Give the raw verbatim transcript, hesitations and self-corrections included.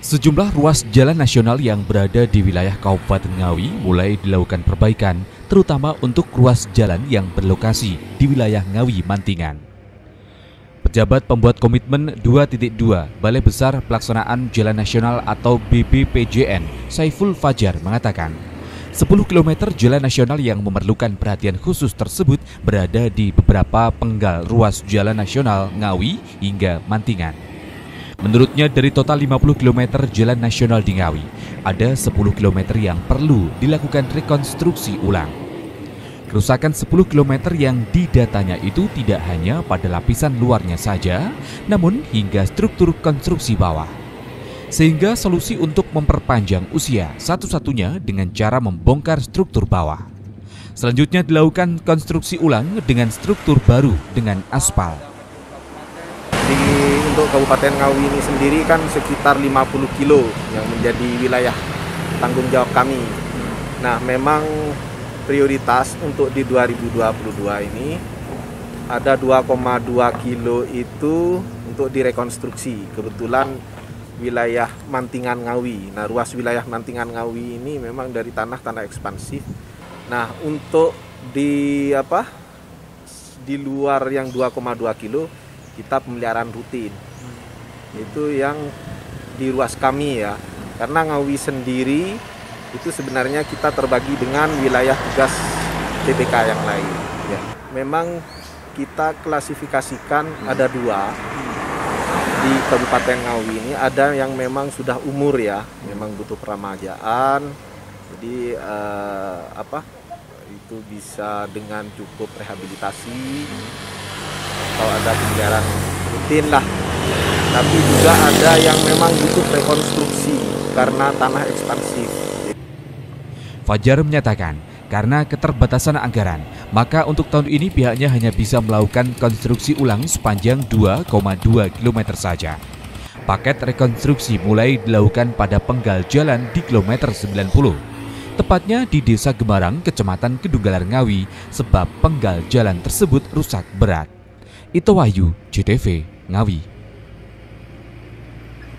Sejumlah ruas jalan nasional yang berada di wilayah Kabupaten Ngawi mulai dilakukan perbaikan, terutama untuk ruas jalan yang berlokasi di wilayah Ngawi Mantingan. Pejabat pembuat komitmen dua titik dua Balai Besar Pelaksanaan Jalan Nasional atau B B P J N, Saiful Fajar mengatakan, sepuluh kilometer jalan nasional yang memerlukan perhatian khusus tersebut berada di beberapa penggal ruas jalan nasional Ngawi hingga Mantingan. Menurutnya dari total lima puluh kilometer jalan nasional di Ngawi, ada sepuluh kilometer yang perlu dilakukan rekonstruksi ulang. Kerusakan sepuluh kilometer yang didatanya itu tidak hanya pada lapisan luarnya saja, namun hingga struktur konstruksi bawah. Sehingga solusi untuk memperpanjang usia satu-satunya dengan cara membongkar struktur bawah. Selanjutnya dilakukan konstruksi ulang dengan struktur baru dengan aspal. Di untuk Kabupaten Ngawi ini sendiri kan sekitar lima puluh kilo yang menjadi wilayah tanggung jawab kami. Nah, memang prioritas untuk di dua ribu dua puluh dua ini ada dua koma dua kilo itu untuk direkonstruksi. Kebetulan wilayah Mantingan Ngawi. Nah, ruas wilayah Mantingan Ngawi ini memang dari tanah-tanah ekspansif. Nah, untuk di apa? Di luar yang dua koma dua kilo kita pemeliharaan rutin. Itu yang di ruas kami ya. Karena Ngawi sendiri itu sebenarnya kita terbagi dengan wilayah tugas T B K yang lain ya. Memang kita klasifikasikan ada dua di Kabupaten Ngawi ini, ada yang memang sudah umur ya, memang butuh peramajaan. Jadi eh, apa? Itu bisa dengan cukup rehabilitasi. Kalau ada pemeliharaan rutin lah, tapi juga ada yang memang butuh rekonstruksi karena tanah ekspansif. Fajar menyatakan, karena keterbatasan anggaran, maka untuk tahun ini pihaknya hanya bisa melakukan konstruksi ulang sepanjang dua koma dua kilometer saja. Paket rekonstruksi mulai dilakukan pada penggal jalan di kilometer sembilan puluh, tepatnya di Desa Gemarang, Kecamatan Kedunggalar Ngawi, sebab penggal jalan tersebut rusak berat. Ito Wahyu, J T V, Ngawi.